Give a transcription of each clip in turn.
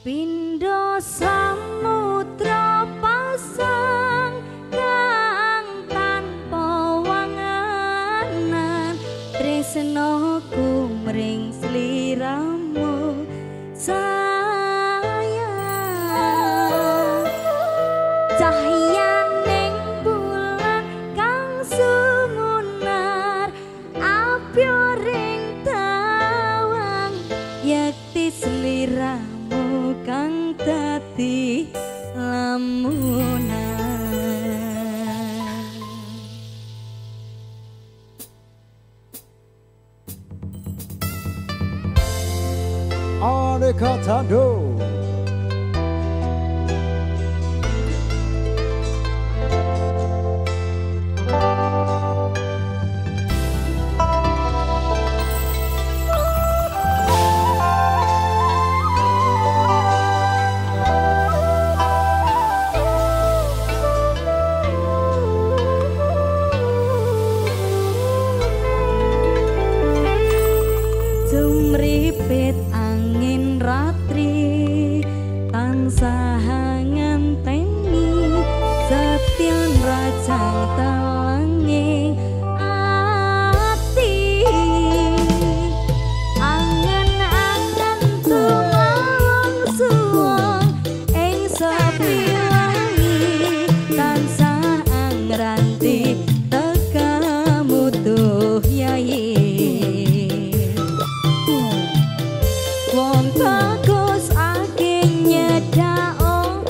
Pindha samudra pasang kang tanpa wanganan tresnaku mring sliramu sayang cahyaning bulan kang sumunar apyo ring tawang yekti sliramu kang dadi lamunan. Aneka Tando. Jumripit angin ratri tansah ngenteni setyan rajang telenging ati angen-angen tulang suwung ing sepi wangi tansah angranti tekamu tuh yayi wong bagus aking nyedak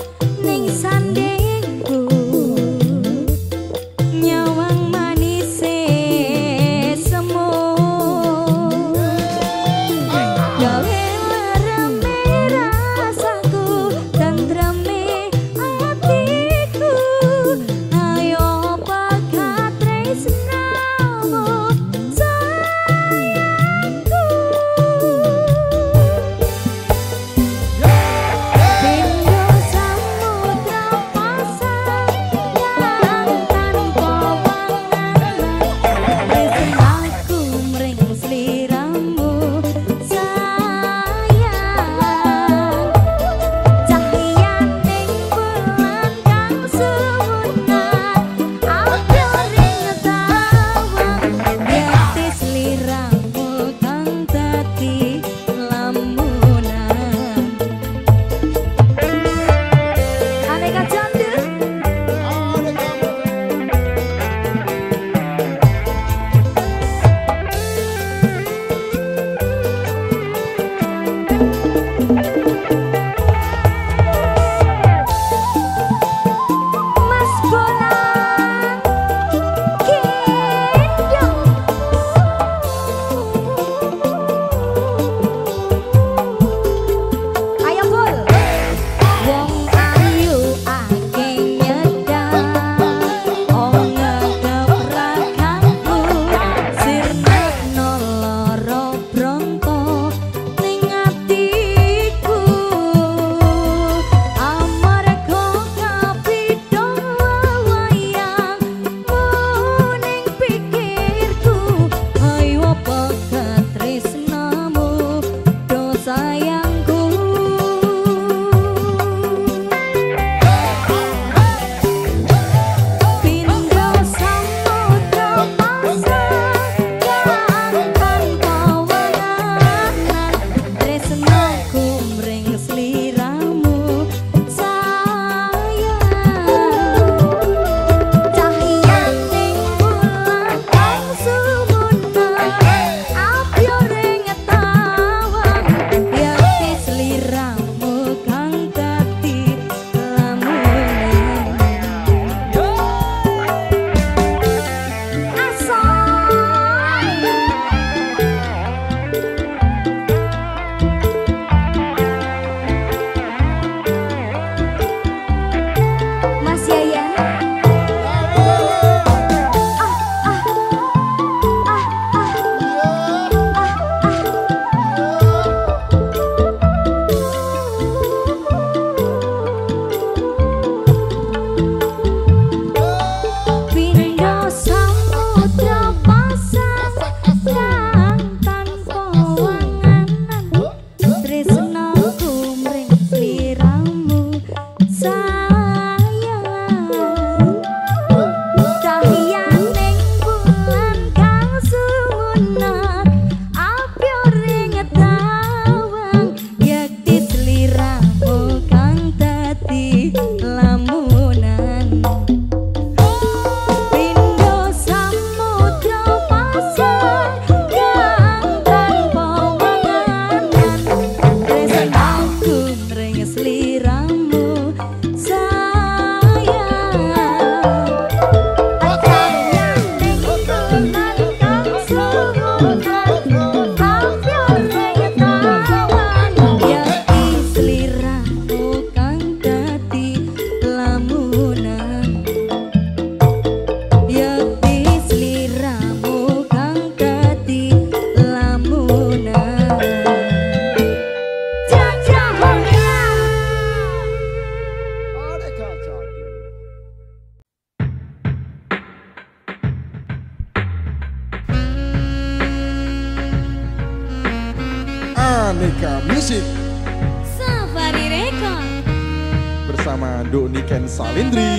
Aneka Music Safari Record bersama Duk Niken Salindri.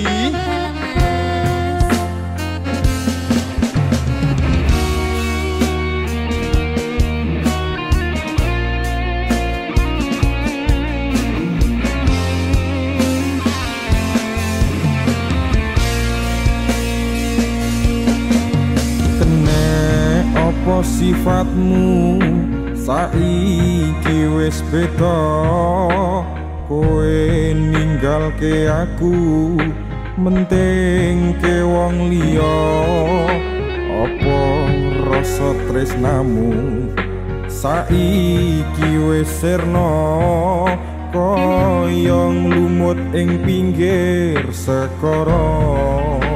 Apa sifatmu saiki wis beda, kowe ninggalke aku mentingke wong liya. Apa rasa tresnamu saiki wis sirna, kaya nglumut ing pinggir sekara.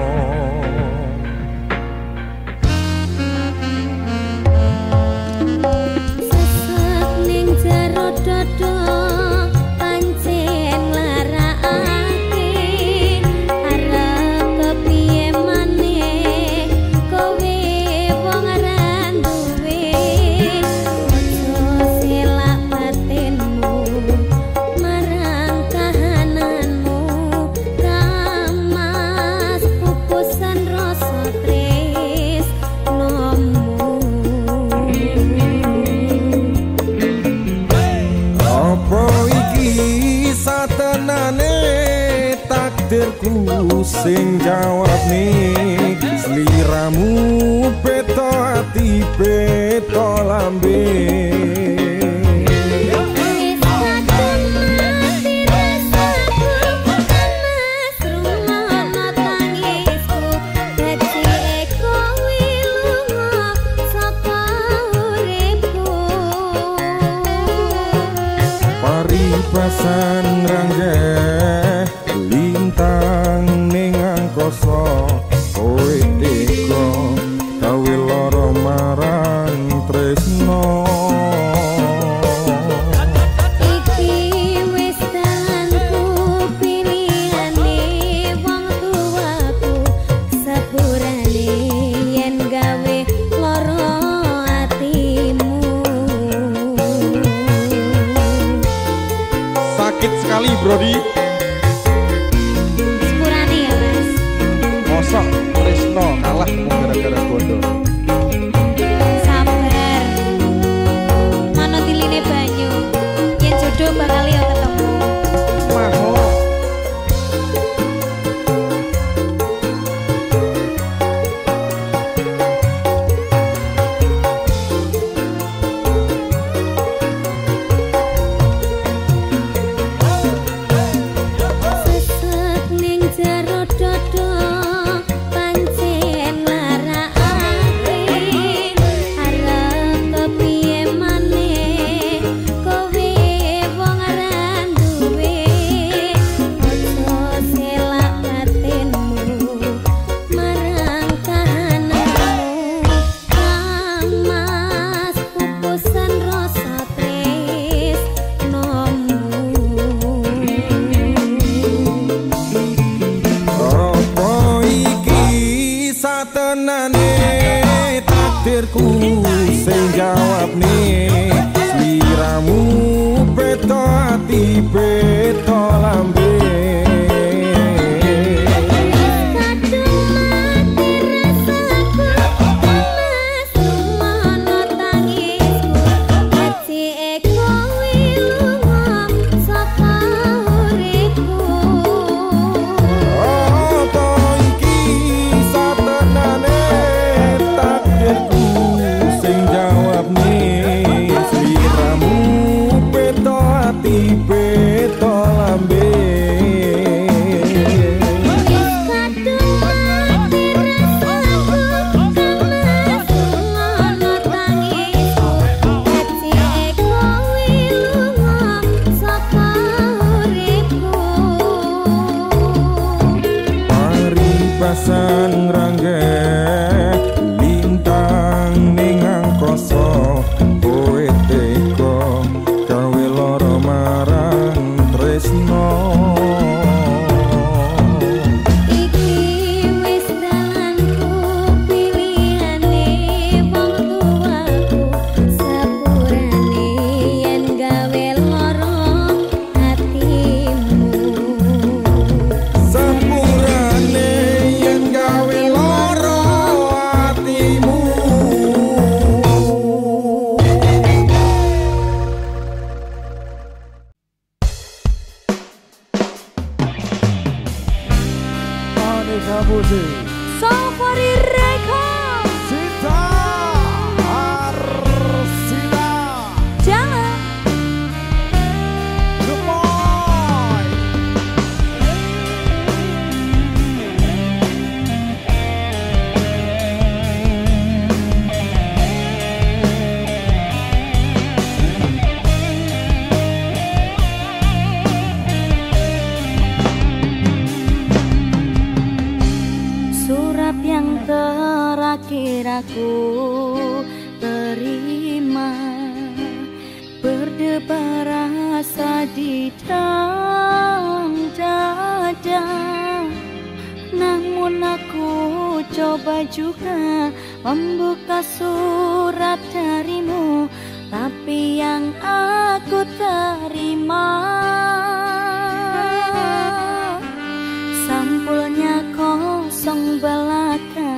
Takdirku sing jawab nih, sliramu beto ati beto lambe. Paribasan ranggeh lintang ning angkasa, kowe tega gawe lara marang tresno. Iki wis dalanku, pilihane wong tuaku, sepurane yen gawe lara atimu. Sakit sekali Brodi. Mosok Tresno kalah gara-gara bondo. Sabar, manut tiline banyu, yen jodoh bakal yo ketemu. Maho. Takdirku sing jawab nih, sliramu beto ati beto lambe. Beto di dalam dada. Namun aku coba juga membuka surat darimu, tapi yang aku terima sampulnya kosong belaka.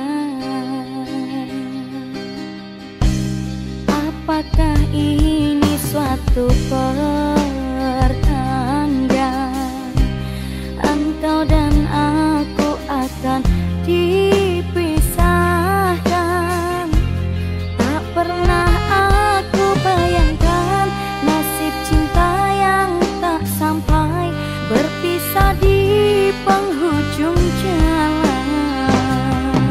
Apakah ini suatu pertanda engkau dan aku akan dipisahkan? Tak pernah aku bayangkan nasib cinta yang tak sampai, berpisah di penghujung jalan.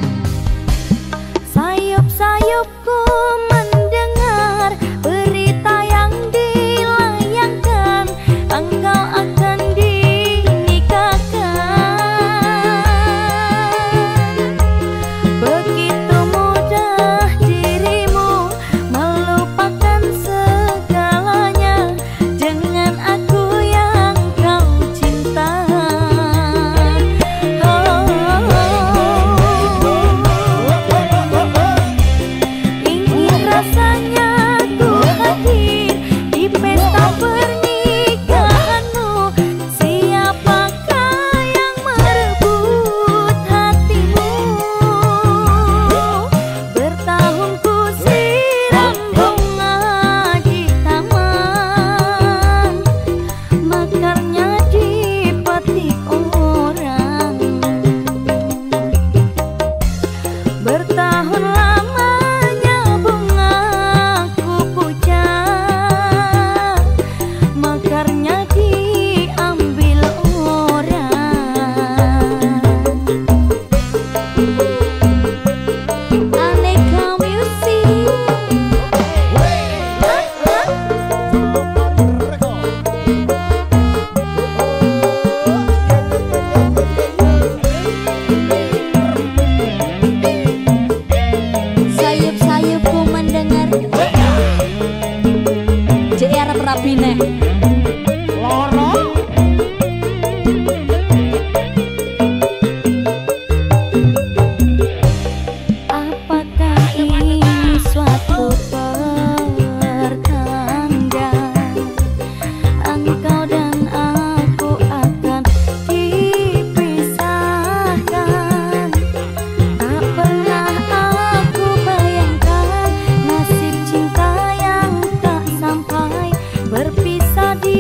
Sayup-sayupku mendengar berita yang dilayangkan, engkau akan dinikahkan. Begitu mudah dirimu melupakan segalanya dengan aku yang kau cinta. Ingin rasanya ku hadir di pesta pernikahanmu. Siapakah yang merebut hatimu? Bertahun ku siram bunga di taman, mekarnya dipetik orang. Bertahun lamanya bunga ku puja, mekarnya diambil orang. Aneka Music. Sayup-sayupku mendengar JR Prabine loro. Apakah ini suatu pertanda engkau dan aku akan dipisahkan? Tak pernah aku bayangkan nasib cinta yang tak sampai, berpisah di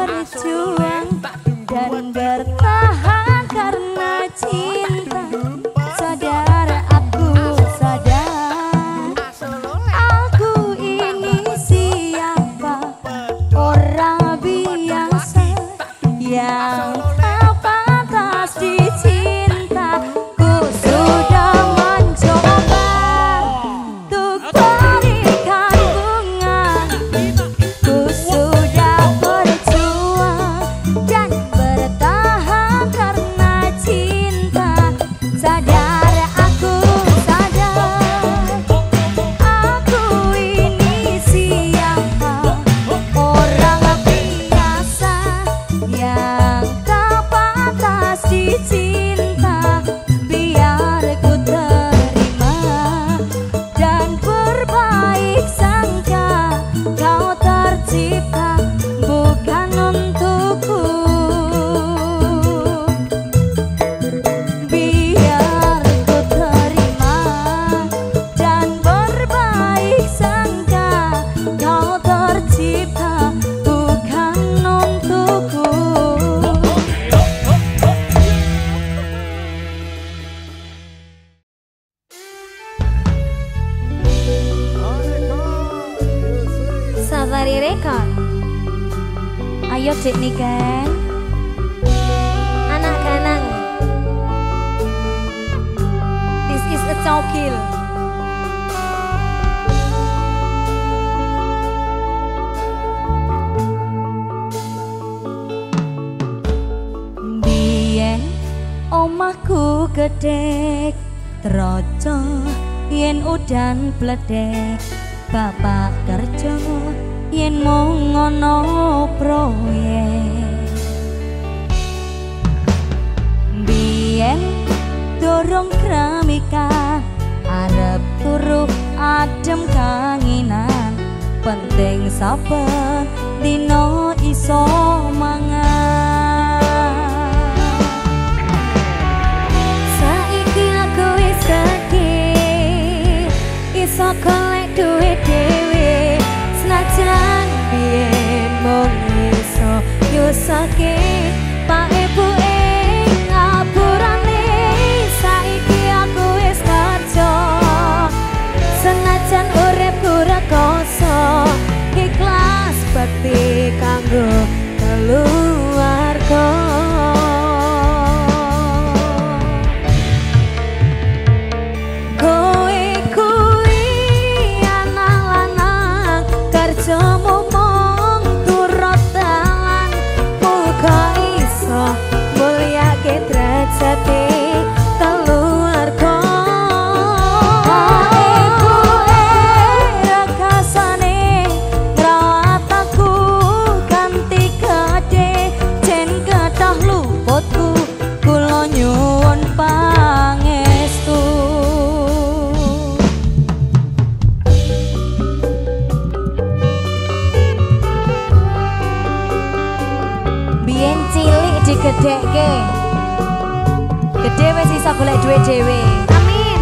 berjuang dan bertahan karena cinta. Sadar aku sadar, aku ini siapa, orang biasa yang tak pantas dicinta. Ku sudah mencoba untuk berikan bunga, ku sudah berjuang dan bertahan karena cinta. Sadar aku sadar, aku ini siapa, orang biasa yang tak pantas dicinta. Biar ku terima dan berbaik sangka, kau tercipta bukan untukku. Biar ku terima dan berbaik sangka, kau tercipta bukan untukku. Safari Record. Ayo Dek Niken, Anak Ganang. This is a cokil. biyen omahku gedhe troco yen udan bledek, bapak kerja yen mung ngono proyek. Biyen dorong kramika arep turu adem kanginan, penting sabar dino iso mangan. Saiki aku wis gedhe, iso golek duit dhewe, senajan biyen mung iso nyusake pak ibu ing ngaburane. Saiki aku wis kerja, senajan uripku rekoso, ikhlas bekti kanggo keluarga. Kowe kuwi anak lanang, kerjamu mung turut dalan, muga iso mulyake derajate keluarga. Ibuke rekasane ngrawat aku kanthi gedhe, jen kedah luputku kula nyuwun pangestu. Biyen cilik digedhekke, gedhe wis iso golek duit dhewe. Amin.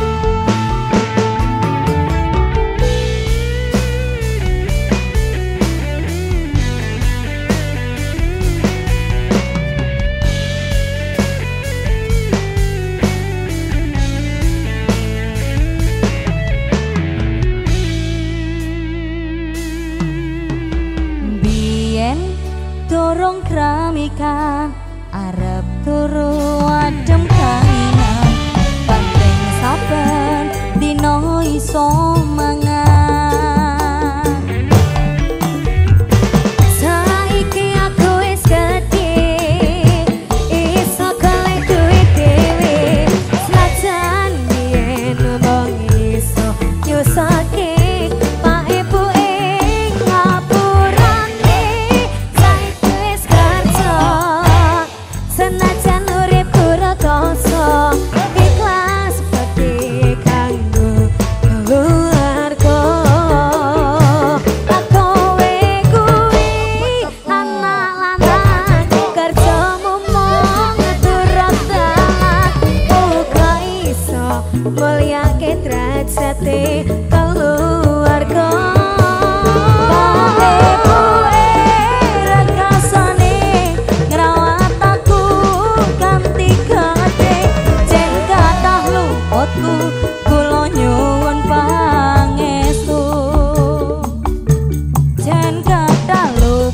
Biyen dorong kramika arep turu adem kanginan, penting sabar dino iso mangan. Saiki aku wis gedhe, iso golek duit dhewe, senajan biyen mung iso nyusake pak ibu ing ngapurane. Saiki wis kerja, senajan uripku rekoso, ikhlas bekti kanggo keluarga.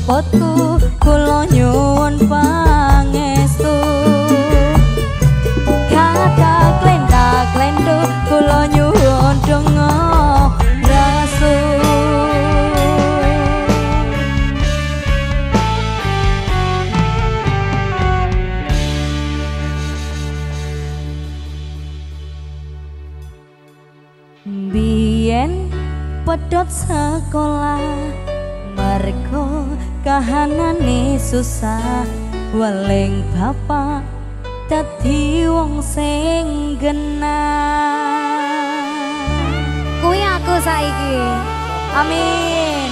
potku kula nyuwun pangestu kata klenda-klendu kula nyuwun donga rasu biyen pedhot sekolah mergo kahanane susah weling bapak dadi wong sing genah kuwi aku saiki amin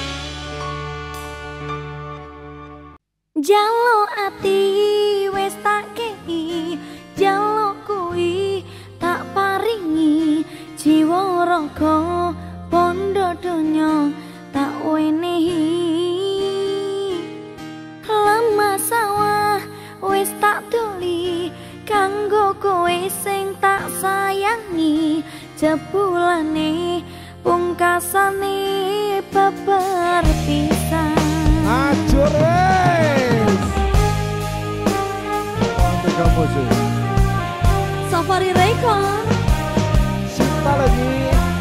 jaluk ati wis tak kei jaluk kuwi tak paringi jiwa raga pondo donya tak wenehi lama sawah wis tak tuli kanggo kowe sing tak sayangi jebulane pungkasane babar pisan Ajur wes. Untuk kamu sih. Safari Record. Cinta lagi.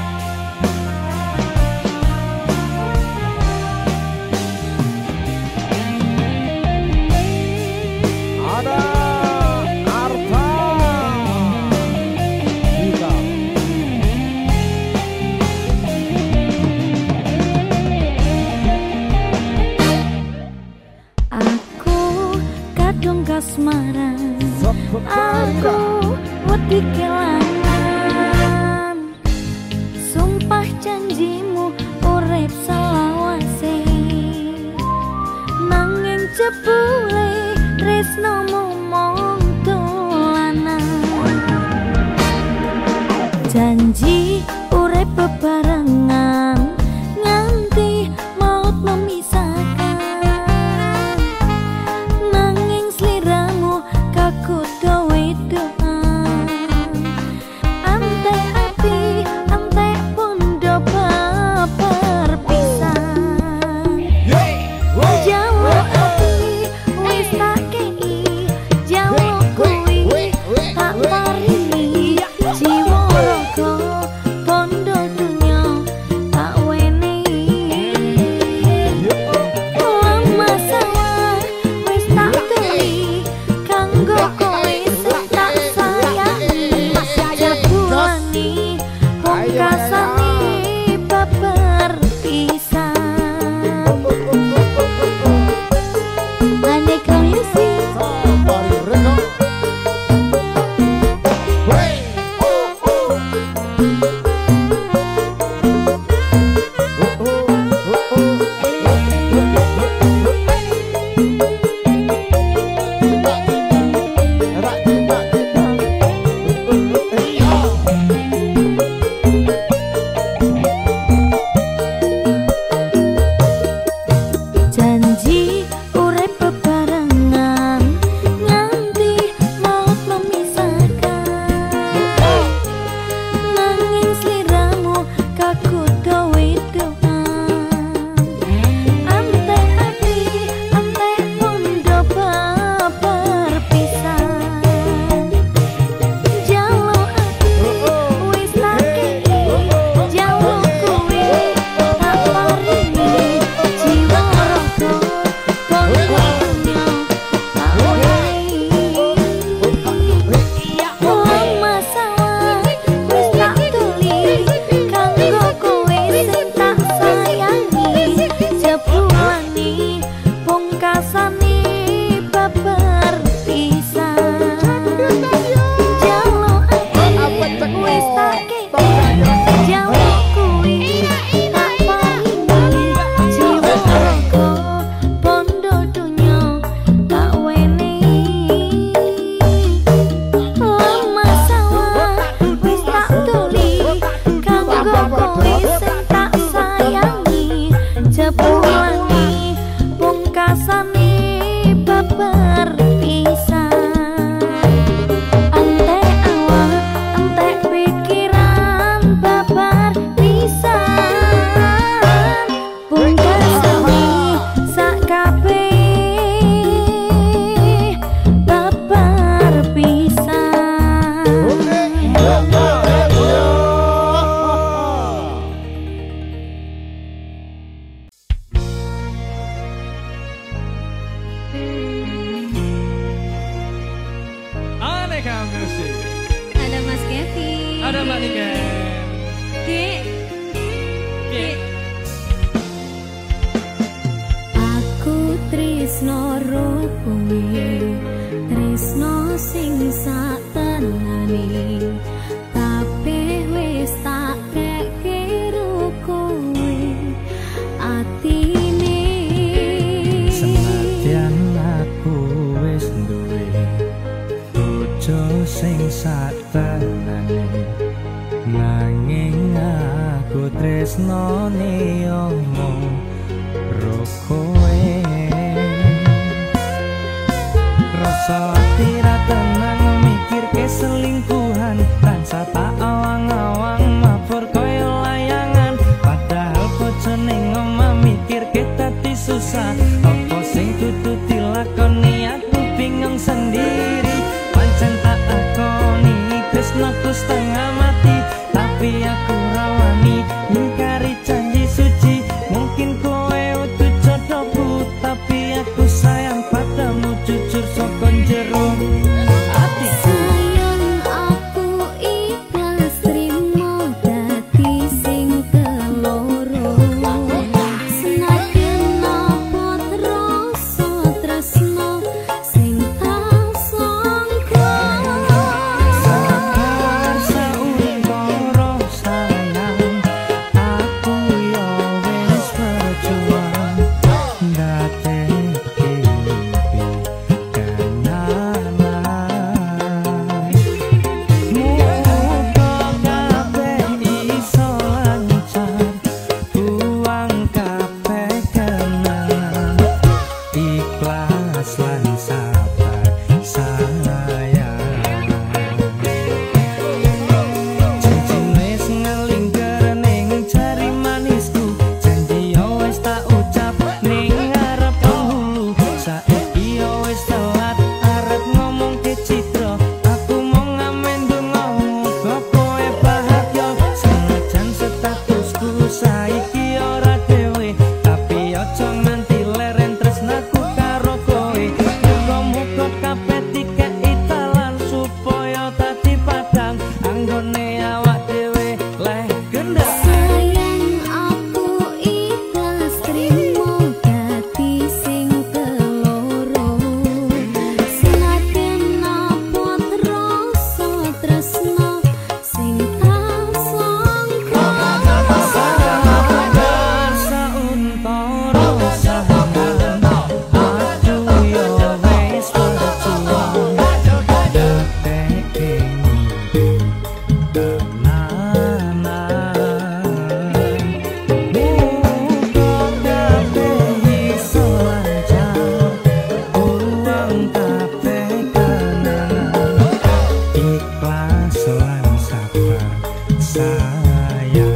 Ada Arta Kita aku kadung kasmaran aku wedi kelangan sumpah janjimu urip selawase nanging jebule tresnomu mung dolanan janji urip bebarengan nganti maut memisahkan nanging sliramu kakudo wedoan ante ati ante pondo berpisah jawa ati wis tak kei jawa kuwi tak paringi jiwa raga pondo dunya tak wenehi lama sawah wis tak tuli kanggo kowe sing tak sayangi jebulane pungkasane babar pisan Ada Mbak Niken. Dik. Dik. Aku tresno ro kowe, tresno sing satenane, tapi wis tak kekiro kowe atine. Senadyan aku wis duwe bojo sing satenane, nanging aku tresnane omong ro kowe. Rasa ati ra tenang mikir keselingkuhan, tansah tak awang-awang mabur koyo layangan. Padahal bojone ngomong mikir kita susah, apa sing kudu dilakoni aku bingung sendiri. Pancen tak akoni tresnaku setengah mati, tapi aku rawani ingkari janji suci. Mungkin kowe utuh jodohku, tapi aku sayang padamu jujur saka jero ati. Sayang aku ikhlas trimo dadi sing keloro. Senadyan napa rasa tresno sing tak sangka. Sabar sauntara sayang, aku yo wis berjuang ndadekake mimpi tenanan. Muga kabeh iso lancar, buang kabeh kenangan, ikhlas lan sabar sayang. Janji wis ngelingker ning jari manisku, janji yo wis tak ucap ning ngarep penghulu. Saiki yo wis telat arep ngomong ke Citra, aku mau ngamen donga muga kowe bahagia. Senajan statusku saiki ora dhewe, tapi aja nganti leren tresnaku karo kowe. Muga-muga kabeh dikeki talan supaya dadi padang anggone awak dhewe leh gendang. Sayang aku ikhlas trimo dadi sing keloro. Senadyan napa rasa tresno sing tak sangka. Sabar sauntara sayang, aku yo wis berjuang ndadekake mimpi tenanan. Muga kabeh iso lancar, buang kabeh kenangan, ikhlas lan sabar sayang.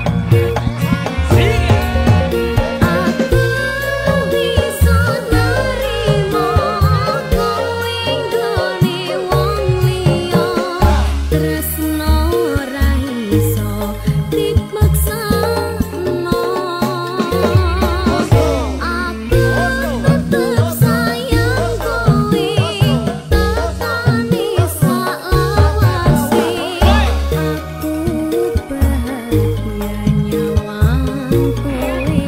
Aku bisa nerimo kowe nggone wong liya, tresno ora iso dipaksano. Aku tetep sayang kowe, takane salawase. Aku bahagia nyawang kowe.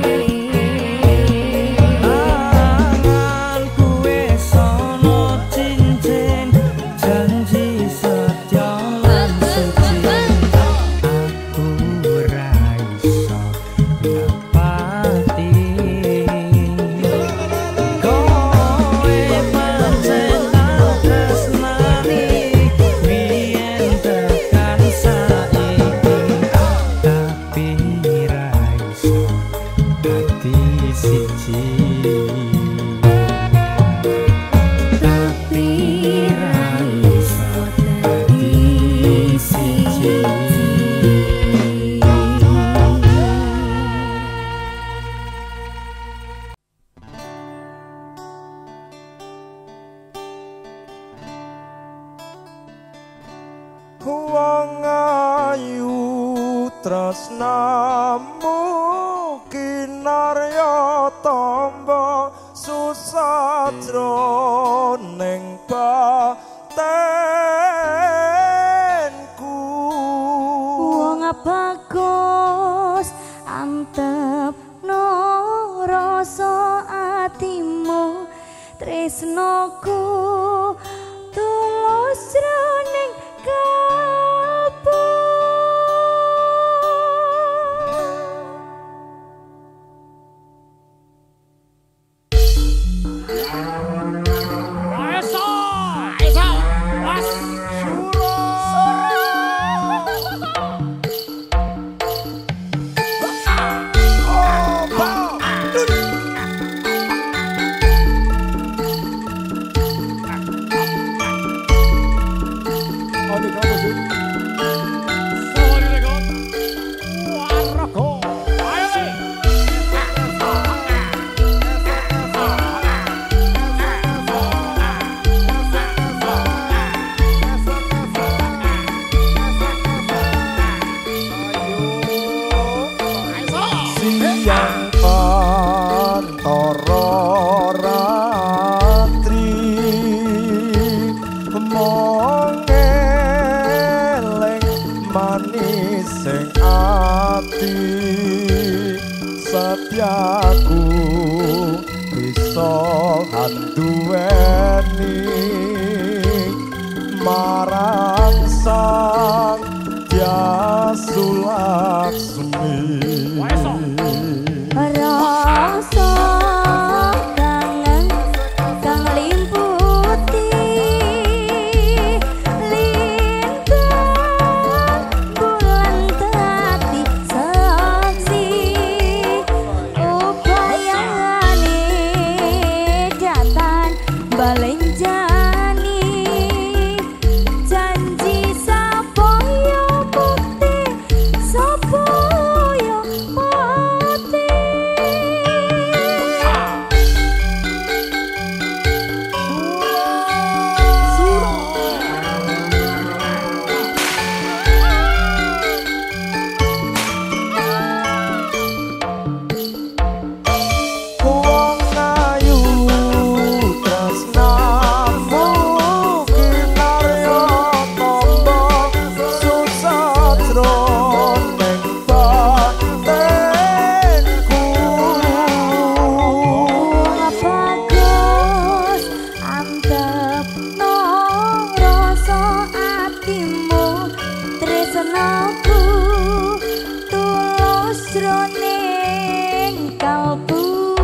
Tanganku wis ana cincin, janji setia lan suci. Aku ora iso nepati. Kowe pancen tak tresnani, biyen tekan saiki, tapi ra iso dadi siji. Tapi ra iso dadi siji. Wong ayu tresnamu kinarya tamba susah jroning batenku. tresnoku tulus jroning kalbu. Setiaku bisa handuweni marang sang Hyang Laksmi. Rasa kangen kang limputi lintang bulan tadi saksi upayane datang balenjani janji sapoyo putih sapoyo putih. Wong ayu tresnamu kinarya tamba susah jroning batinku. Bagus antepno rasa atimu tresnaku tulus jroning kalbu.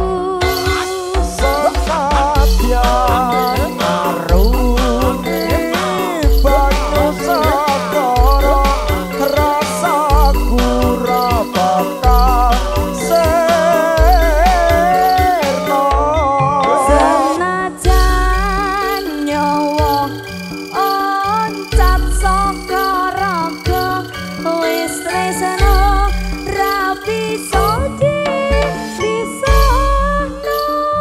Senadyan ngaruni banyu sakara rasaku ra bakal sirna. Senajan nyawa oncap saka raga wis tresno ra bisa dipisahno.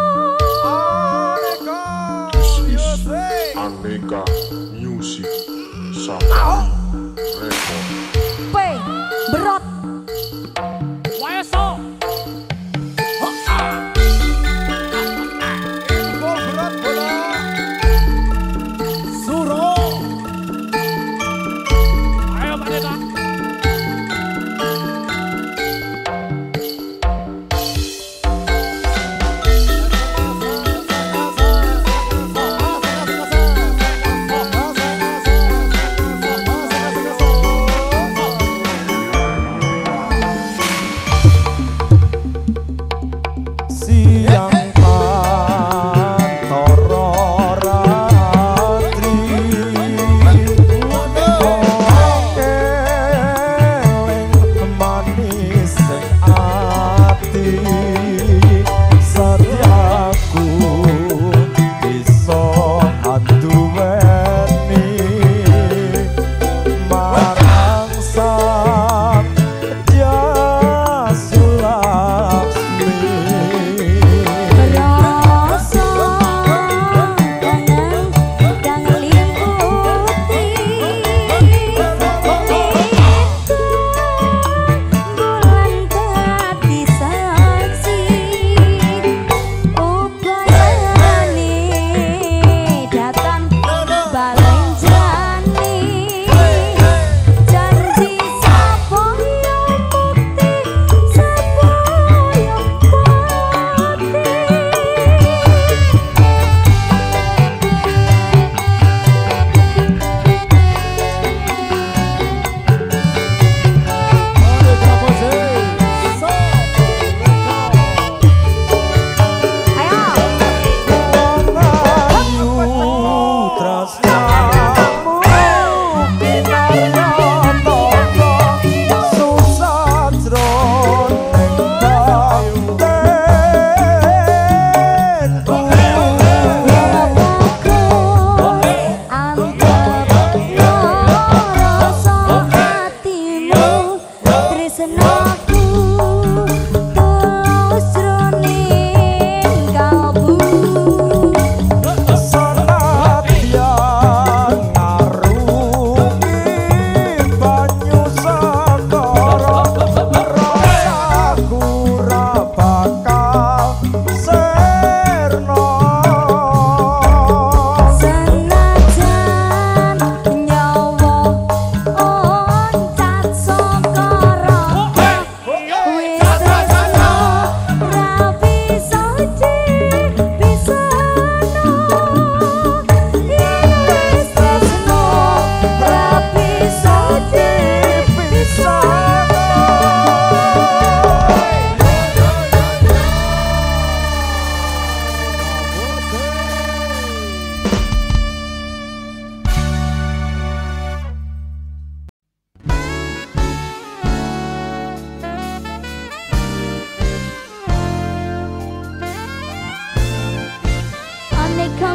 Aneka Music Safari Record. P berot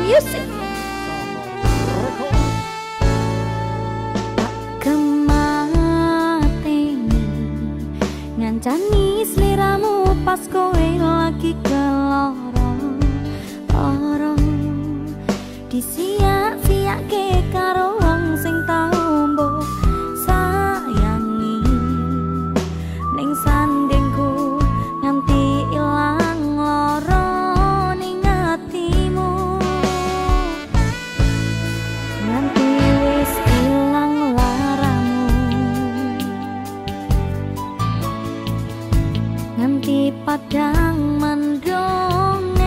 Music. Kemateni ngancani sliramu pas kowe lagi keloro disiak-siake karo wong sing tau mbok sayangi ning sandingku nganti ilang loro ning atimu nganti wis ilang laramu nganti padang mendung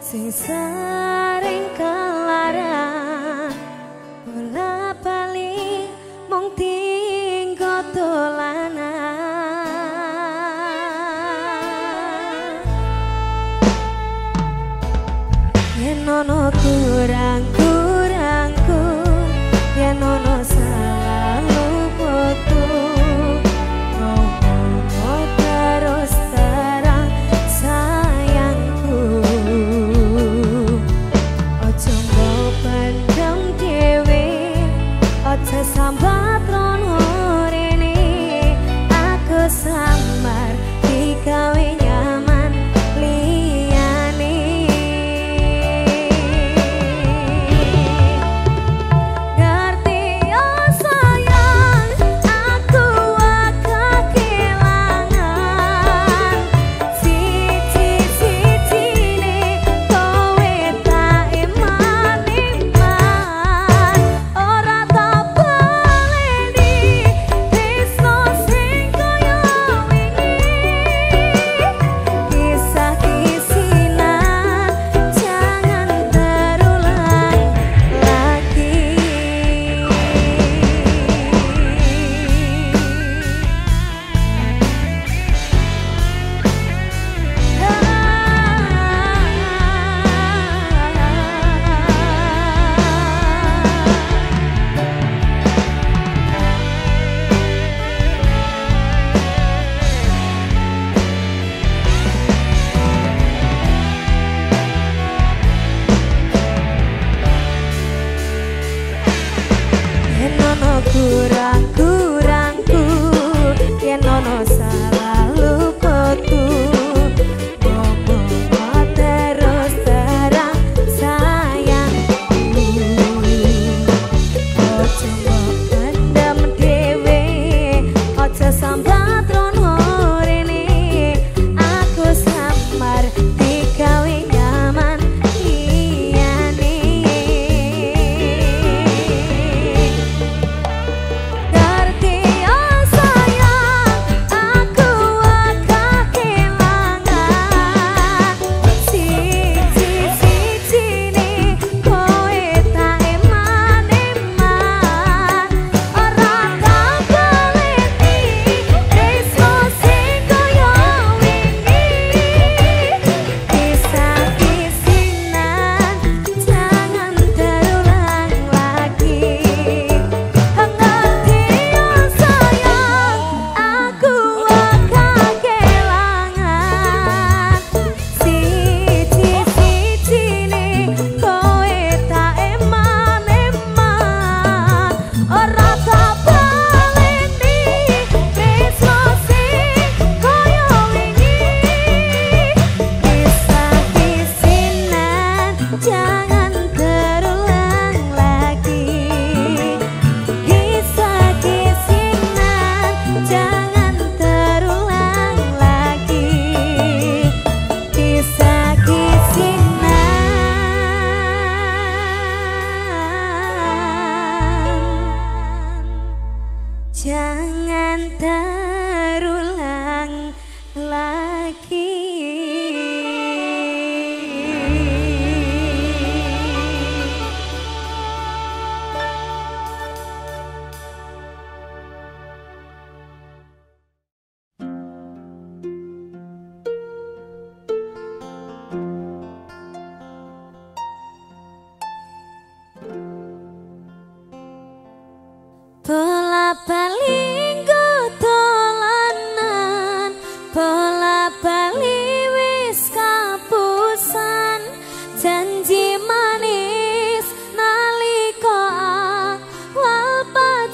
sing sering kelaran bola bali mung tinggo dolanan yen ono kurang-kurangku yen ono salah luputku ngomong terus terang sayangku ojo mbok pendem dhewe ojo sambat rono rene aku samar digawe nyaman liyane ngerti yo sayang aku agak kelangan siji-sijine kowe tak iman-iman ora tak baleni tresno sing kaya wingi kisah kisinan jangan terulang lagi yen ono kurang-kurangku yen ono salah luputku ngomong terus terang sayangku ojo mbok pendem dhewe ojo sambat rono rene aku samar digawe nyaman liyane ngerti yo sayang aku agak kelangan siji-sijine kowe tak eman-eman ora tak baleni tresno sing kaya wingi kisah kisinan jangan terulang lagi ngerti yo sayang aku agak kelangan siji-sijine kowe tak eman-eman ora tak baleni tresno sing kaya wingi kisah kisinan jangan terulang lagi kisah kisinan jangan terulang lagi kisah kisinan jangan terulang lagi. Bola bali dolanan bola bali wis kapusan janji manis nalika awal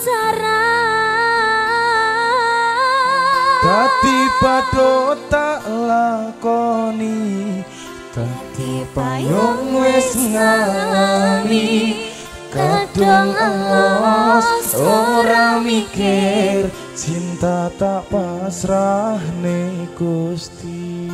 pacaran Dadi padha tak lakoni dadi payung wis ngalami kadang alas ora mikir cinta tak pasrah ne Gusti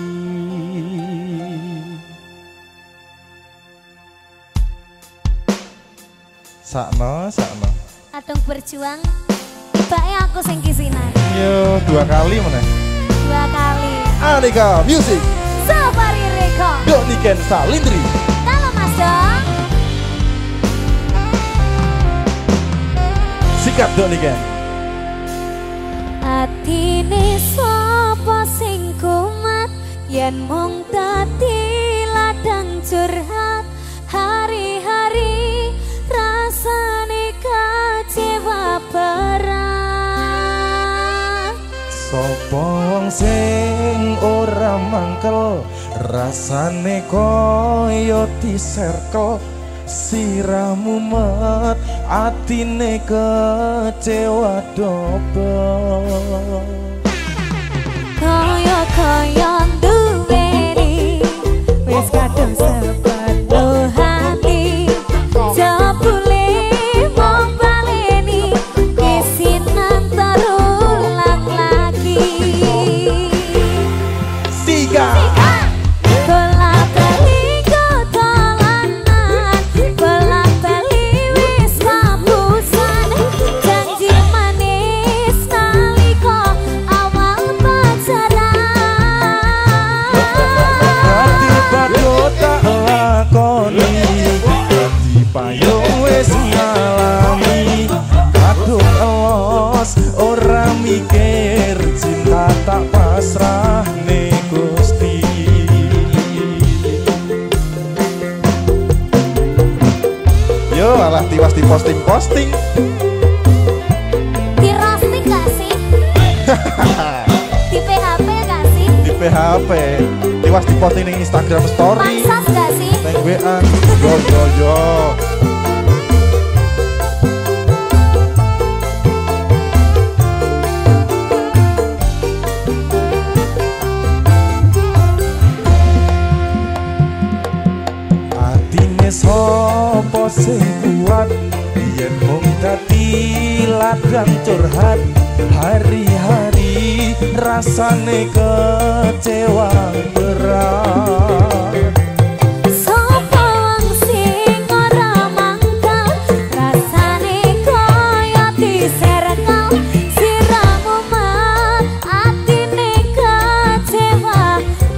sakno adung berjuang tibake aku sing kisinan Yo, 2 kali mana? 2 kali Aneka Music Safari Record Doni Niken Salindri. Kalau Mas dong. Sikat Dok Niken. Atine sapa sing kumat yen mung dadi ladang curhat hari-hari rasane kecewa berat. Sopo wong sing ora mangkel rasane koyo diserkel siramu met atine kecewa dobel. Kaya duweni wis kadung sepenuh hati jebule mung baleni kesinan terulang lagi. Tiga. Bolak-balik dolanan, bolak-balik wis kapusan. Janji manis nalika awal pacaran. Hati badhe tak lakoni, hati payung wis ngalami. Kadung elos ora mikir, cinta tak pasrah ning Gusti. Yo alah tiwas di posting-posting. Di roasting gak sih? Di PHP gak sih? Di PHP tiwas di posting ning Instagram story. Pansas gak sih? Neng WA. Yo. Atine sapa sing kuat yen mung dadi ladang curhat hari-hari rasane kecewa berat. Sapa wong sing ora mangkal rasane kaya diserkal siramu mat atine kecewa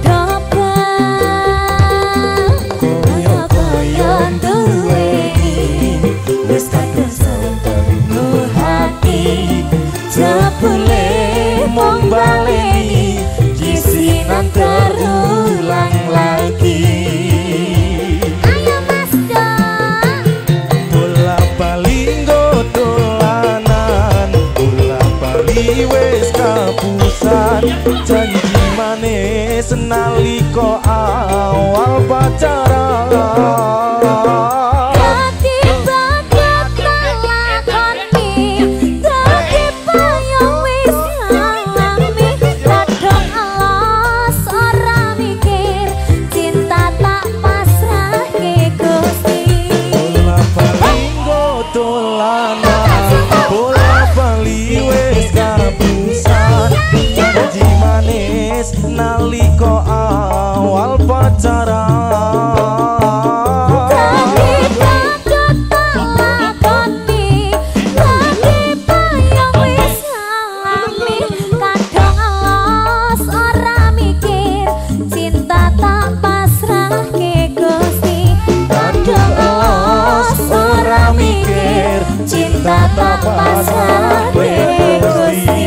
dobel. Kaya duweni wis kadung sepenuh hati jebule mung baleni kisinan terulang lagi. Ayo Mas dong. Bola-bali dolanan, bola-bali wis kapusan. Janji manis nalika awal pacaran. Dadi bakat lakoni, dadi payung wis ngalami. Kadang alas ora mikir, cinta tak pasrah ke Gusti. Bola-bali dolanan, bola-bali wis kapusan. Janji manis nalika awal pacaran. Dadi bakat lakoni, dadi payung wis ngalami. Kadang alas ora mikir, cinta tak pasrah ke Gusti. Kadang alas ora mikir, cinta tak pasrah ke Gusti.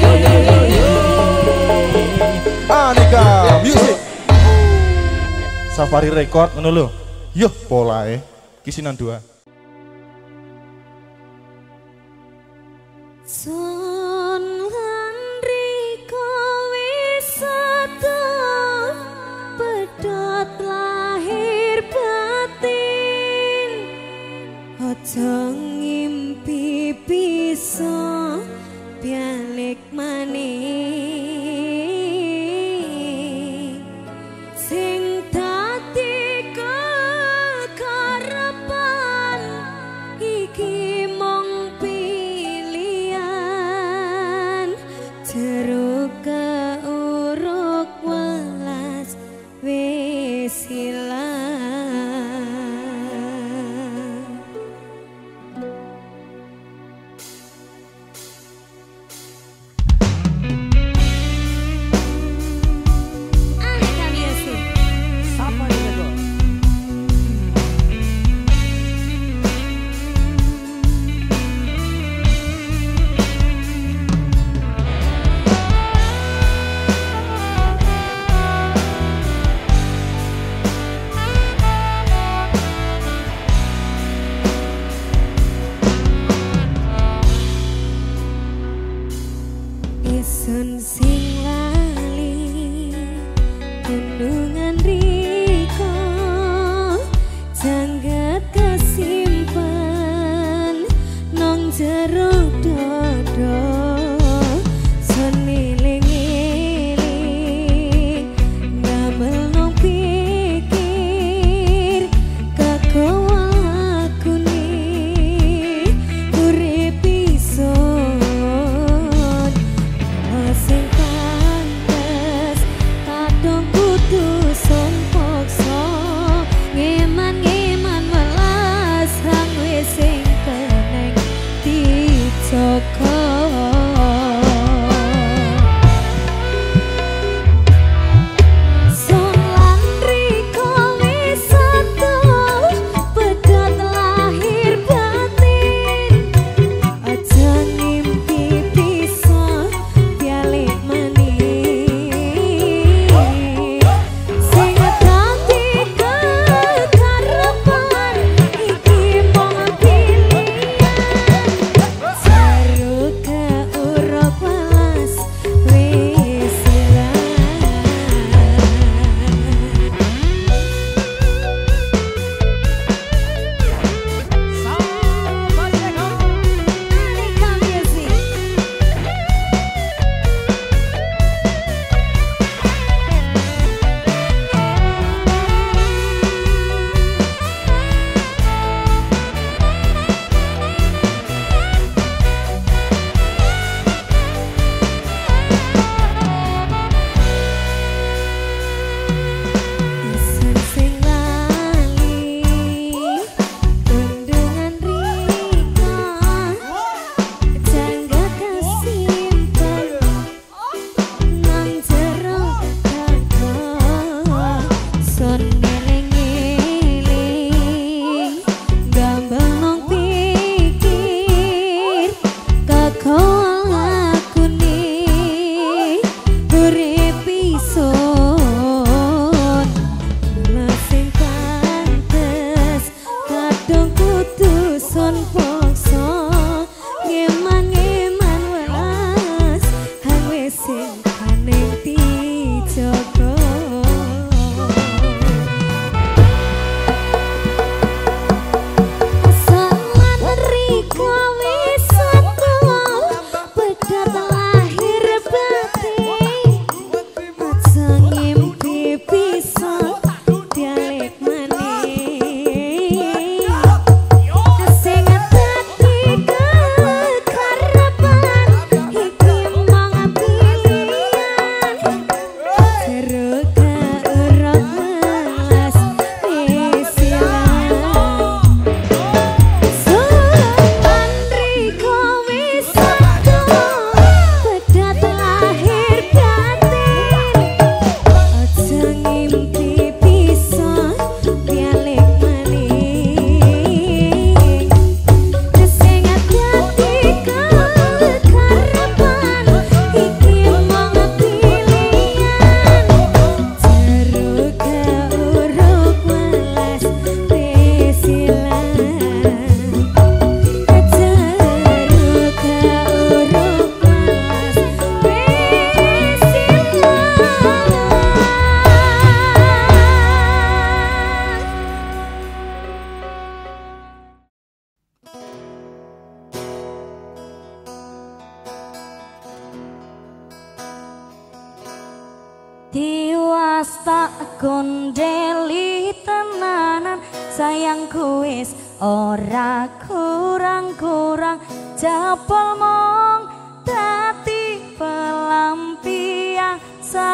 Aneka Music Safari Record ngono lho. Yo polae kisinan 2. Sun lan riko wis sedo pedhot lahir batin. Aja ngimpi bisa balik maneh. Sing dadi kekarepan iki mung pilihan. Jeruk keuruk welas wis ilang. Aneka Music. Sapa gondeli tenanan sayangku wis ora kurang-kurang jebol mong dadi pelampiasan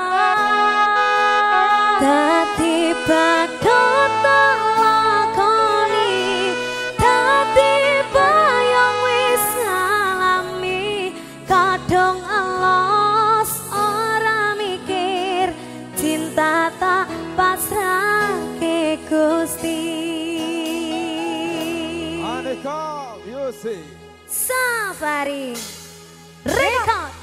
dadi bakal tak lakoni dadi bayang wis ngalami kadung elos ora mikir cinta tak pasrahke Gusti. Aneka Music Safari Record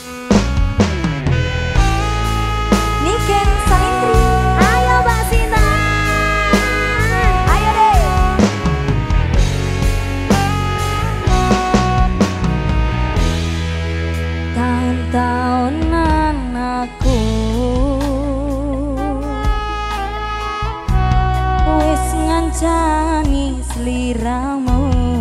Niken Salindri. Ayo Mbak Sinta, ayo deh. Tahun-tahunan aku wis ngancani sliramu,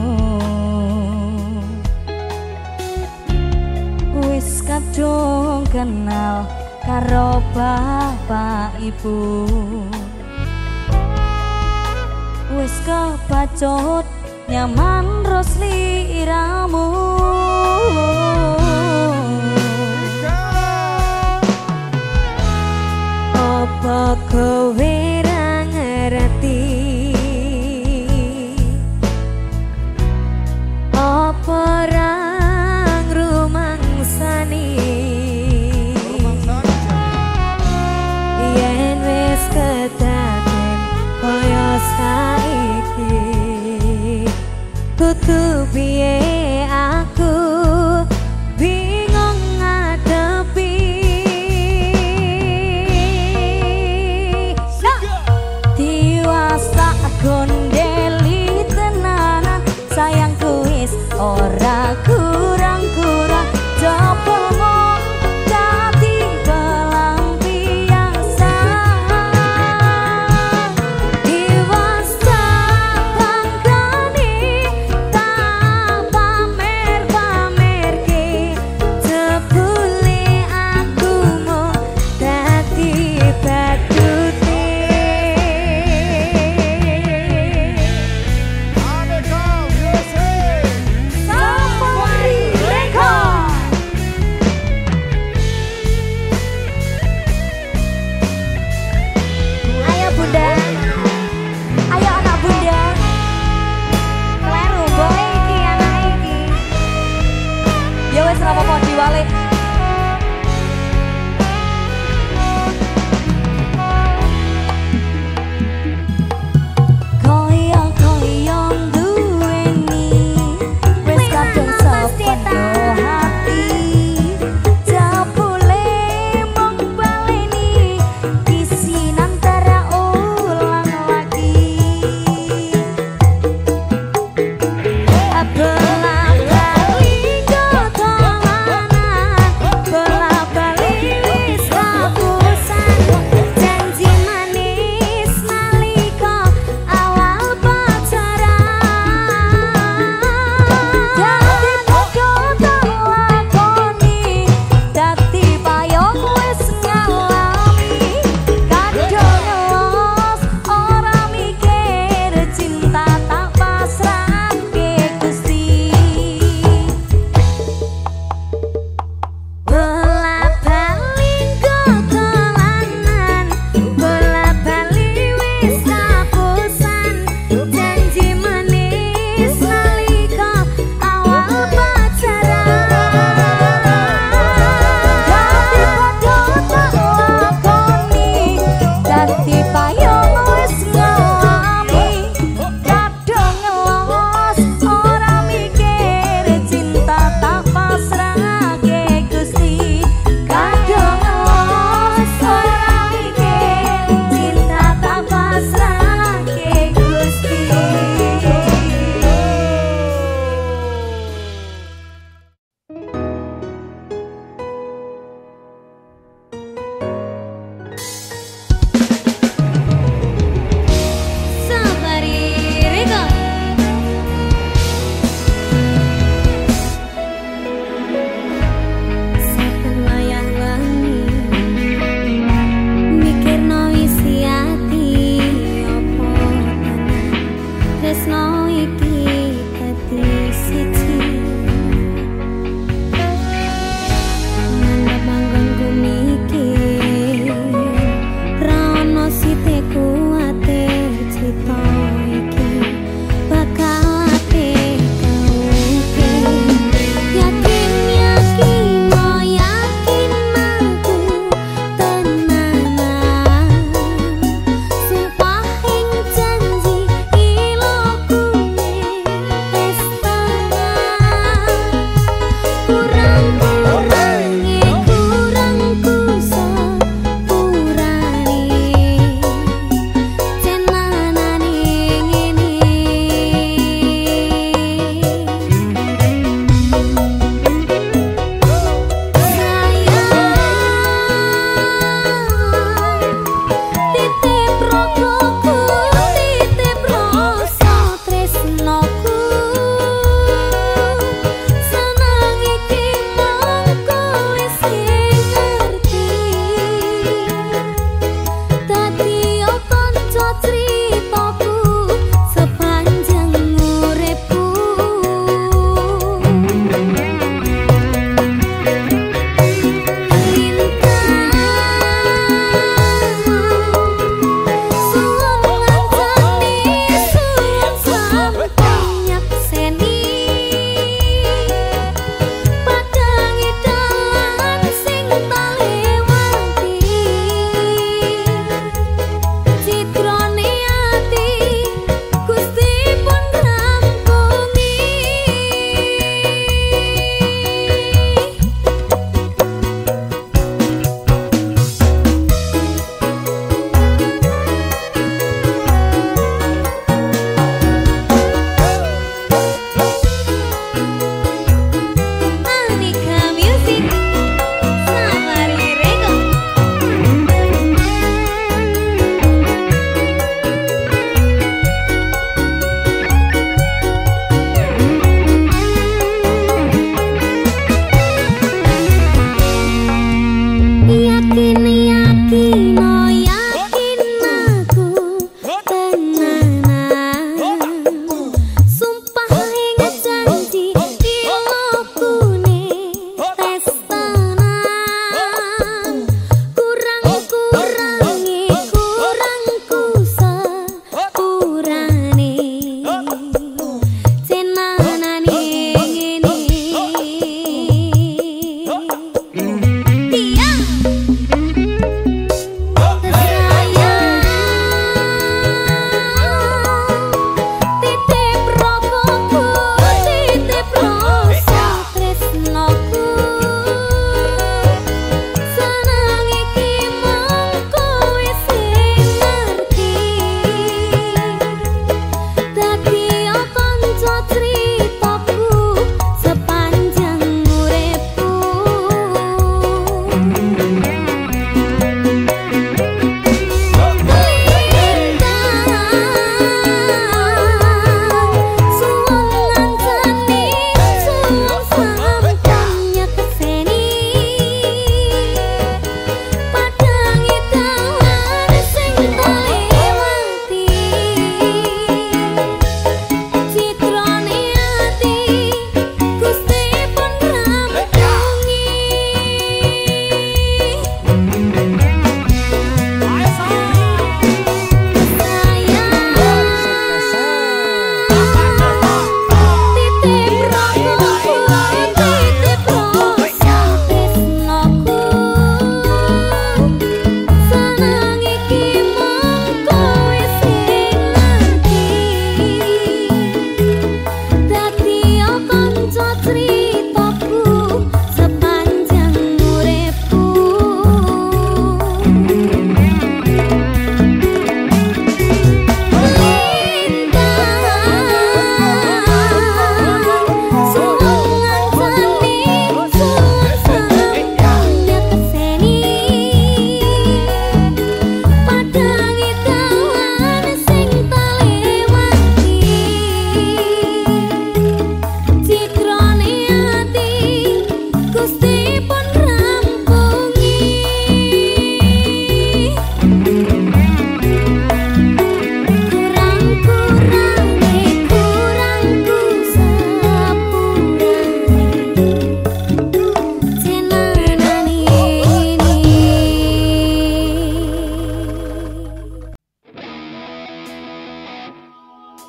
wis kadung kenal karo bapak ibu, wis kepacut nyaman ro sliramu. Apa kowe ra ngerti apa ra ngrumangsani yen wis kedaden kaya saiki kudu piye aku bingung ngadepi. Diwasa gondeli tenanan sayangku wis ora kurang-kurang jebol mong dadi pelampiasan diwasa tanggani tak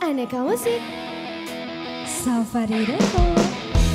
Aneka Musik Safari Record.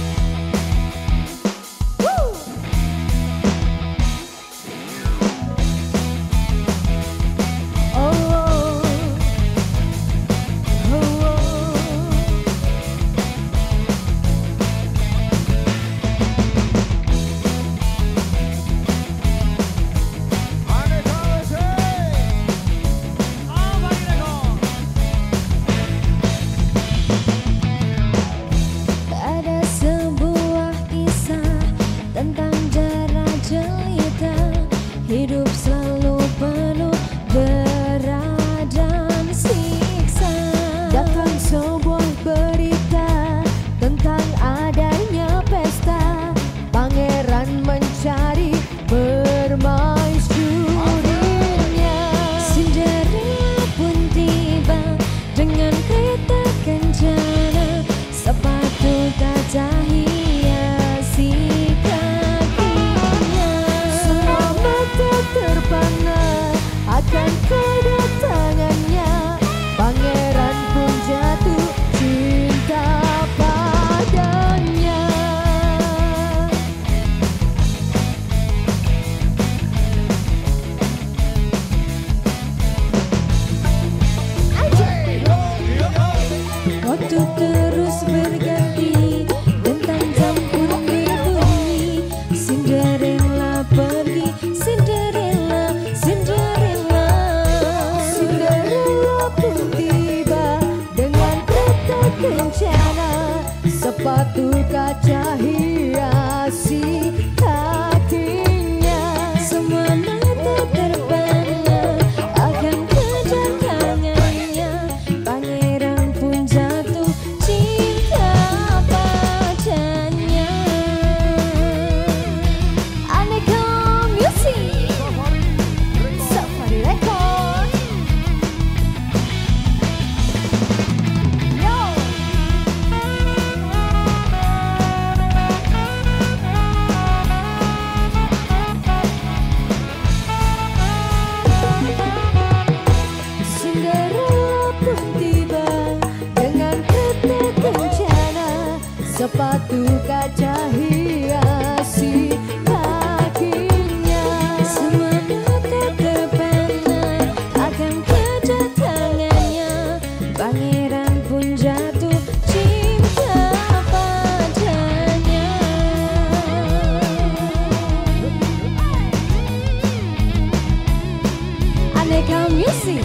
Sepatu kaca hiasi kakinya, semua mata terpana akan kedatangannya. Pangeran pun jatuh cinta padanya. Aneka Musik Safari Record. Sepatu kaca hiasi kakinya, semua mata terpana akan kedatangannya. Pangeran pun jatuh cinta padanya. Aneka Musik.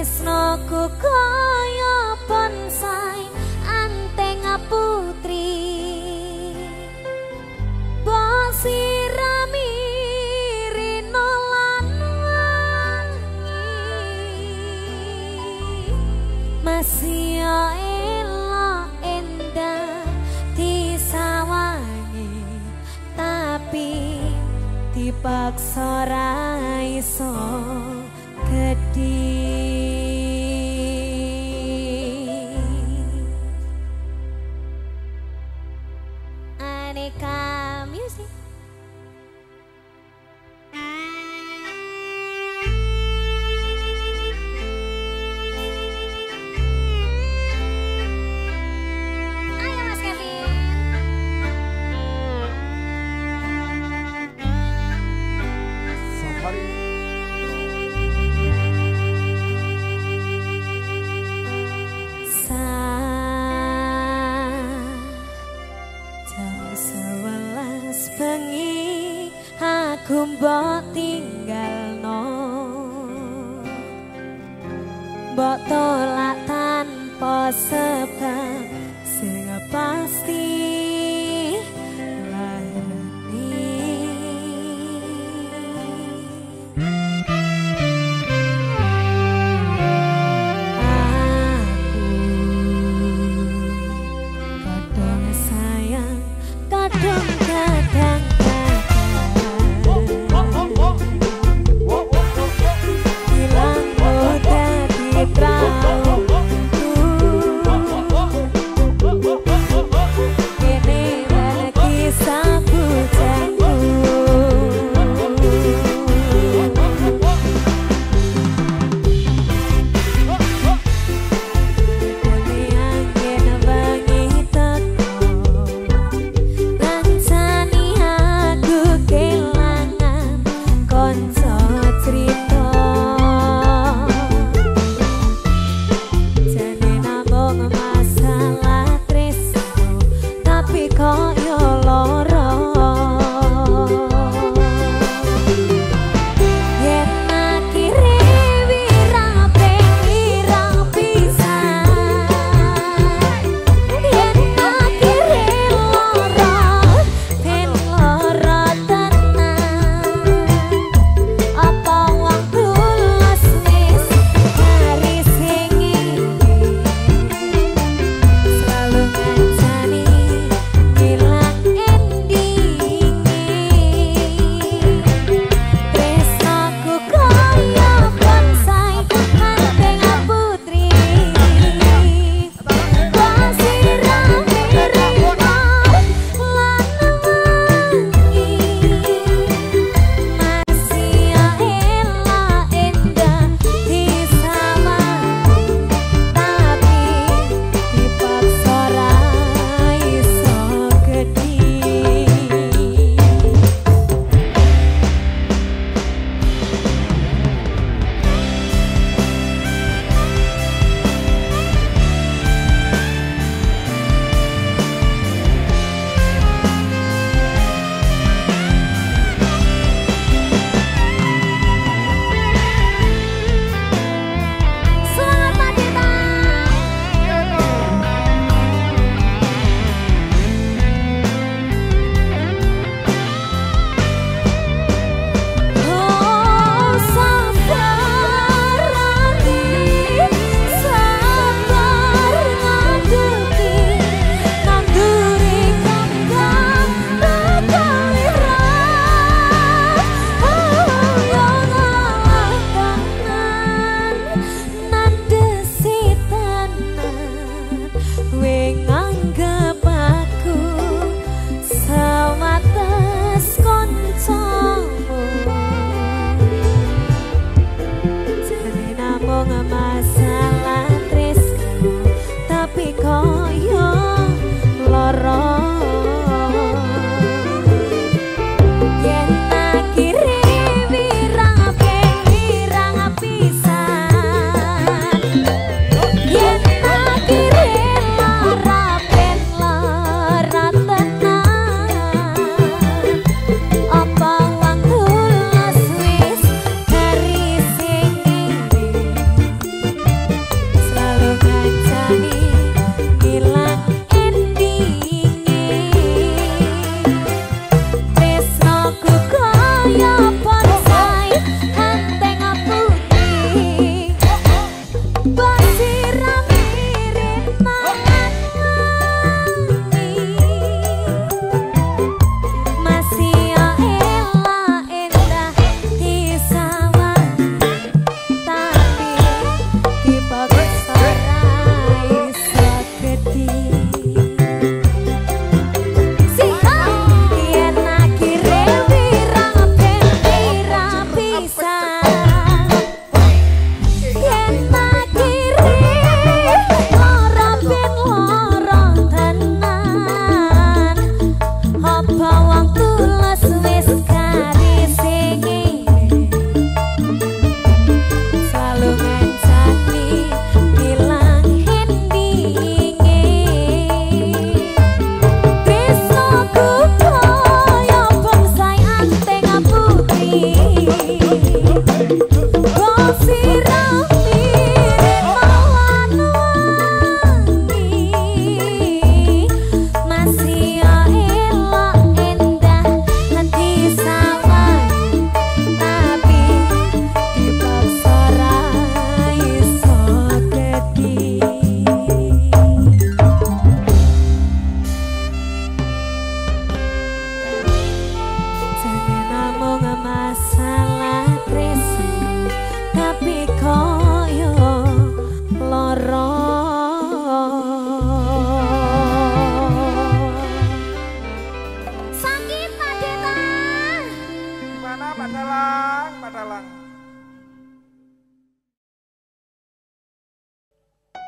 tresnoku kaya bonsai anteng putri bosirami rino lan wangi masih ela endah disawangi tapi dipaksa ra iso gedhi. Aneka Music. Ayo Mas Kevin. Safari. Jam 11 bengi aku mbok tinggalno mbok tolak tanpa sebab sing pasti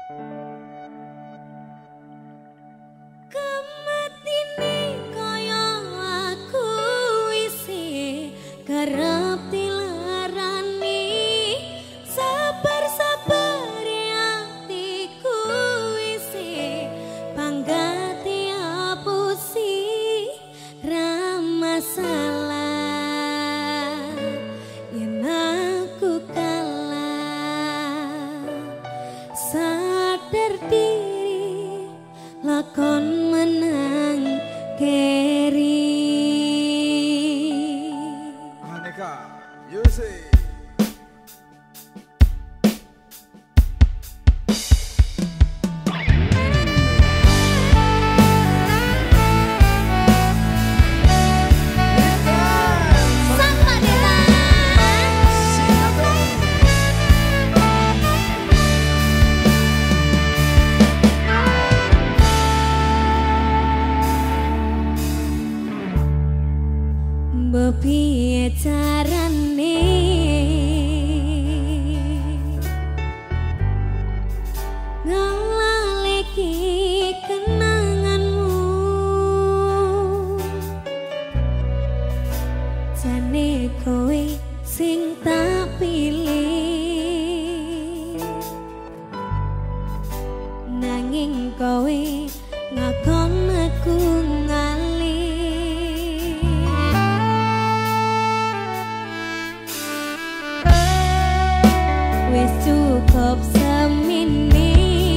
Kematine kaya aku isi kerep dilarani sabar-sabar atiku isi panggati apusi ra masalah yen aku kalah sadar diri lakon menang keri. Aneka you see. Sama Dela. Bepiye carane ngalaleki kenanganmu jane kowe sing tak pilih nanging kowe ngakon aku ngalih. Wis cukup semini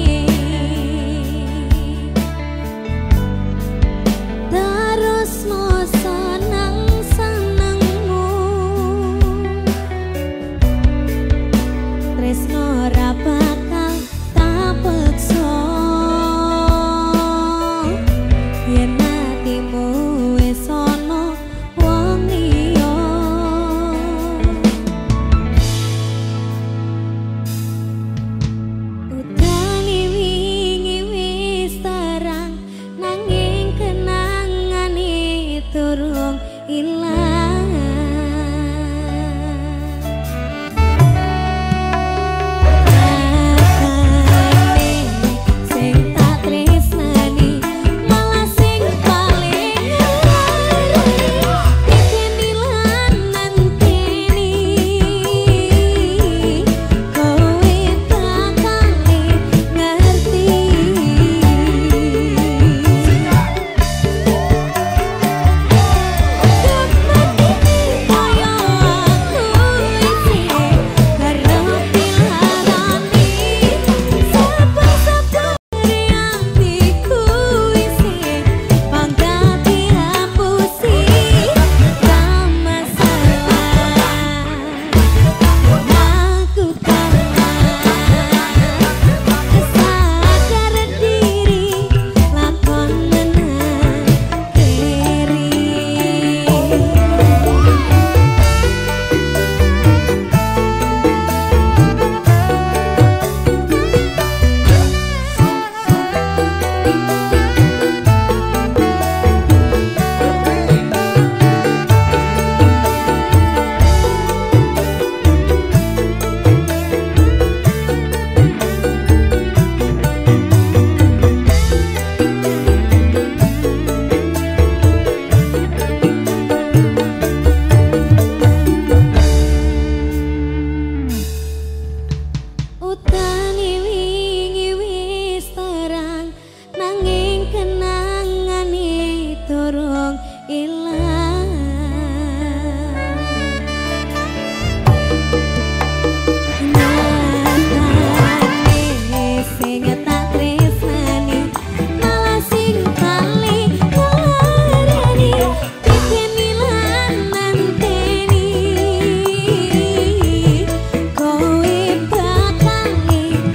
terus mau seneng-senengmu tresno ra bakal tak peksa yen atimu wis ana wong liya. Utani wingi wis terang nanging kenangane turung ilang. Rasane sing tak tresnani malah sing paling titeni lan nanteni kowe bakal ngerti. Kaya aku isi kerep dilarani sabar-sabar atiku isi panggati apusi ra masalah aku kalah sadar diri lakon menang keri. Utani wingi wis terang nanging kenangane turung ilang. Nyatane sing tak tresnani malah sing paling larani titeni lan nanteni kowe bakal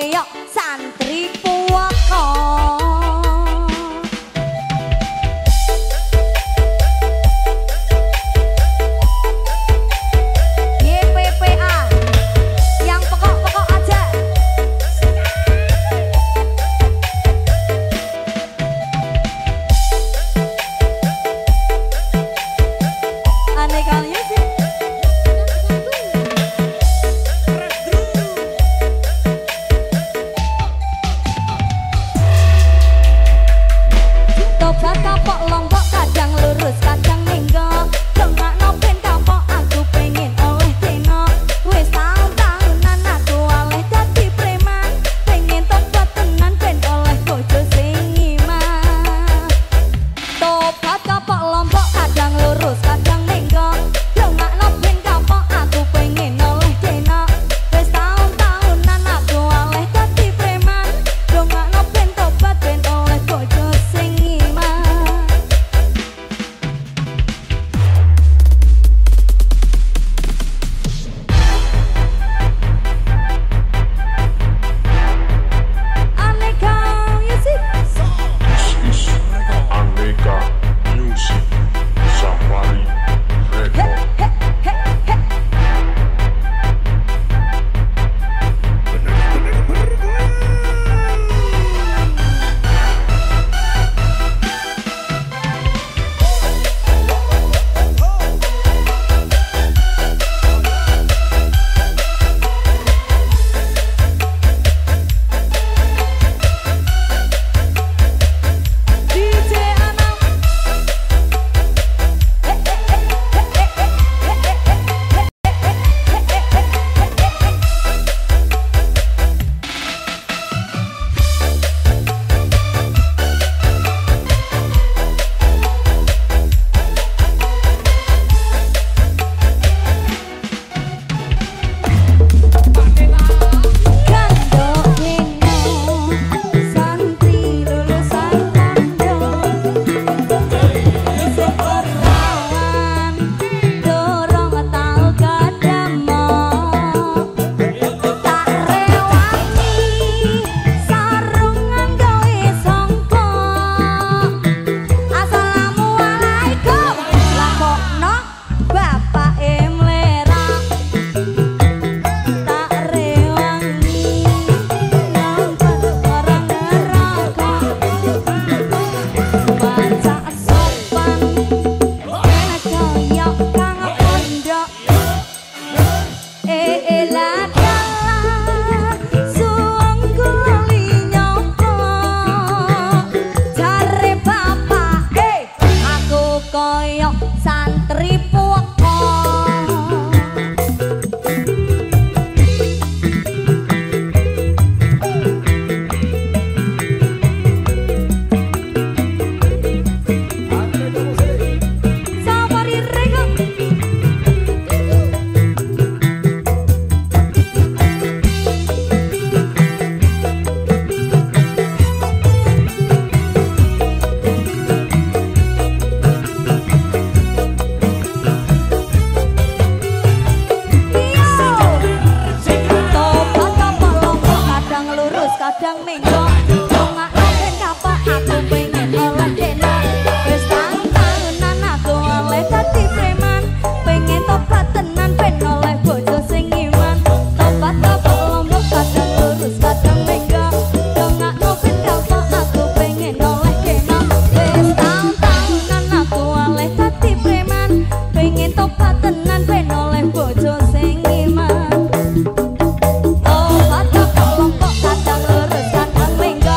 koyok santri puaka. YPPA yang pokok-pokok aja. Aneka music. Tobat kapok lombok kadang lurus kadang minggo. Dongakno ben kapok aku pengen oleh teno. Wis taun-taunan aku oleh dadi preman. Pengen tobat tenan ben oleh bojo sing iman. Tobat kapok lombok kadang lurus kadang minggo. Dongakno ben kapok aku pengen oleh teno. Wis taun-taunan aku oleh dadi preman. Dongakno ben tobat ben oleh bojo sing iman. Aneka music. This is Aneka Music Safari Record. DJ Anam. Kandok dino santri lulusan pondok. Isih perlawan dorong tau kadamo. Tak rewangi sarungan gawe songko. Assalamualaikum lakokno bapake mlera. Tak rewangi nampak orang neraka. Baca sopan enak koyok kang pondok. Eladalah suwung kuli nyopo. Jare bapake aku koyok santri puaka. Safari Record. Tobat kapok lombok kadang lurus kadang minggo. Dongakno ben kapok aku pengen oleh deno. Wis taun-taunan aku oleh dadi preman. Pengen tobat tenan ben oleh bojo sing iman. Tobat kapok lombok kadang lurus kadang minggo. Dongakno ben kapok aku pengen oleh deno. Wis taun-taunan aku oleh dadi preman. Pengen tobat tenan ben oleh bojo sing iman. Tobat kapok lombok kadang lurus kadang minggo.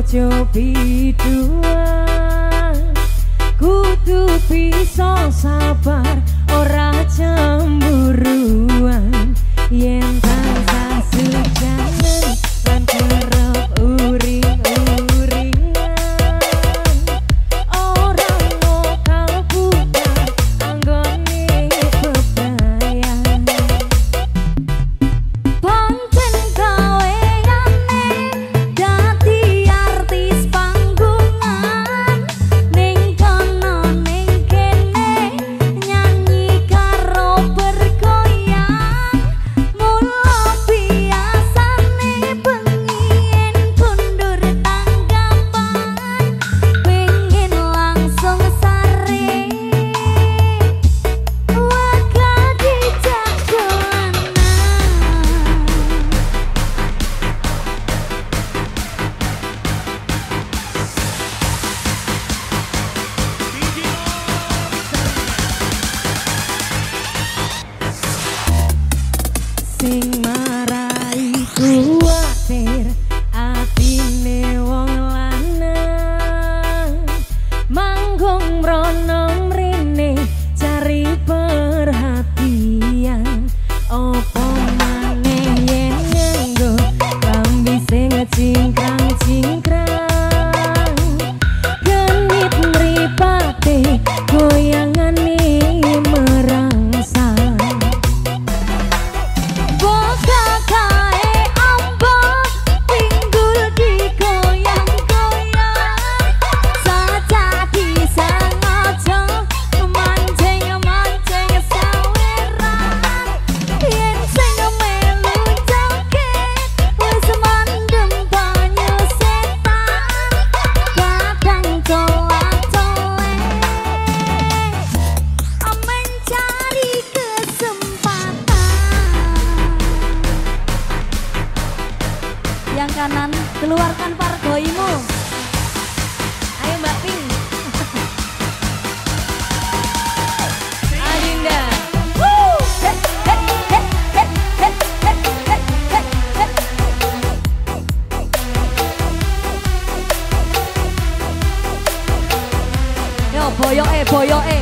bojo biduan kudu bisa sabar ora cemburuan yen tansah sujangan lan kerep uring-uringan ora lokal bukan anggone bebrayan pancen gaweane dadi artis panggungan ning kono ning kene nyanyi karo bergoyang mula biasane pengin kundur tanggapan pengen langsung sare waga dijak dolanan sing marai kuwatir atine wong lanang manggung mrono mrene cari perhatian opo maneh yen nganggo klambi sing cingkrang-cingkrang genit mripate goyangane merangsang boga kae ambo pinggul digoyang-goyang saja disengaja mancing-mancing saweran yen sing melu joget wis mandem banyu setan kadang colak-colek mencari kesempatan yang kanan keluarkan pargoimu ayo Mbak Pink Adinda yo boyoke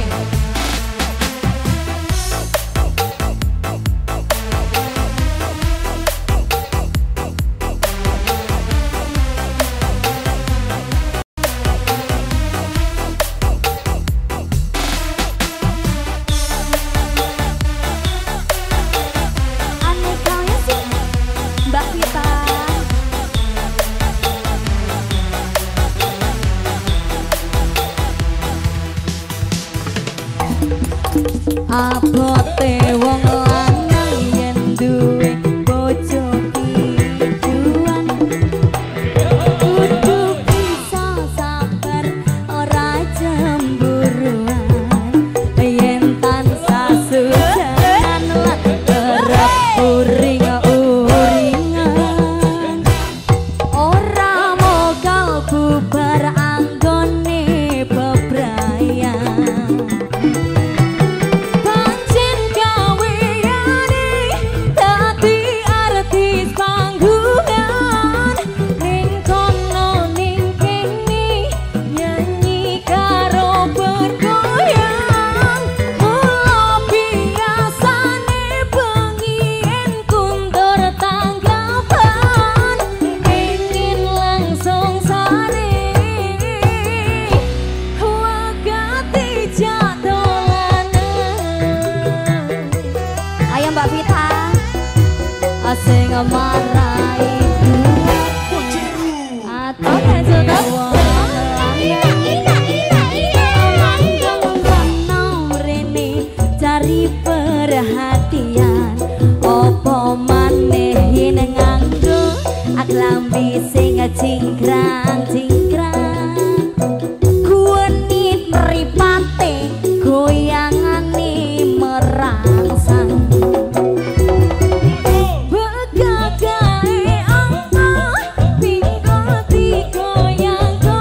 aneka ya sih Mbak Vita abote wong lanang yen duwe bojo biduan kudu bisa sabar ora cemburuan yen tansah sujangan lan kerep uring-uringan ora mogal bubar anggone bebrayan pancen gaweane dadi artis panggungan ning kono ning kene nyanyi karo bergoyang mula biasane pengin kundur tanggapan pengen langsung sare waga dijak dolanan ayo Mbak Vita sing marai atau kejoget cari perhatian opo maneh yen nganggo aklambi sing cingkrang-cingkrang kuwenit mripate goyangane merangsang begagae angka pinggul digoyang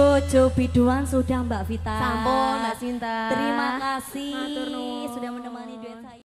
Bojo biduan sudah Mbak Vita. Sampun Mbak Sinta. Terima kasih Matur nuwun. sudah menemani duet saya.